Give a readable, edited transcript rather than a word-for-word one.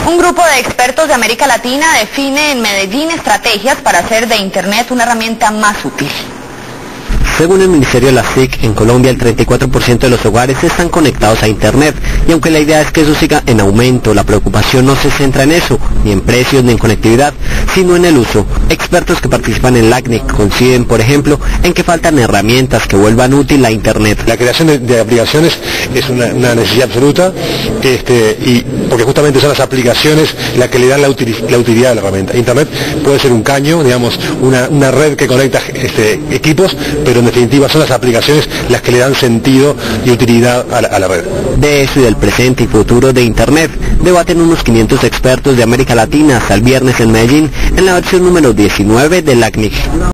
Un grupo de expertos de América Latina define en Medellín estrategias para hacer de Internet una herramienta más útil. Según el Ministerio de la SIC, en Colombia el 34% de los hogares están conectados a Internet, y aunque la idea es que eso siga en aumento, la preocupación no se centra en eso, ni en precios ni en conectividad, sino en el uso. Expertos que participan en LACNIC coinciden, por ejemplo, en que faltan herramientas que vuelvan útil la Internet. La creación de aplicaciones es una necesidad absoluta, y porque justamente son las aplicaciones las que le dan la utilidad a la herramienta. Internet puede ser un caño, digamos, una red que conecta equipos, pero en definitiva son las aplicaciones las que le dan sentido y utilidad a la red. De eso y del presente y futuro de Internet debaten unos 500 expertos de América Latina hasta el viernes en Medellín, en la versión número 19 de LACNIC.